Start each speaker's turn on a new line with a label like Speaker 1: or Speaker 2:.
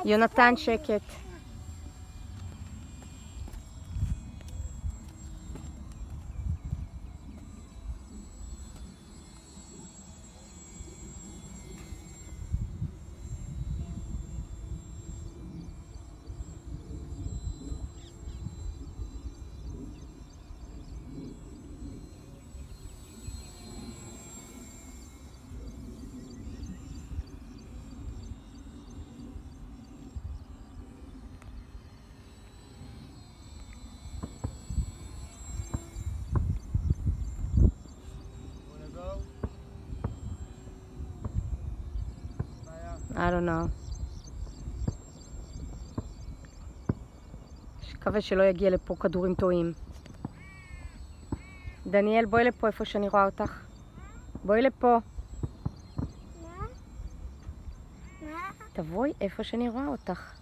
Speaker 1: יונתן, שקט. I don't know. מקווה שלא יגיע לפה כדורים טועים. דניאל, בואי לפה איפה שאני רואה אותך. בואי לפה.
Speaker 2: מה?
Speaker 1: תבואי איפה שאני רואה אותך.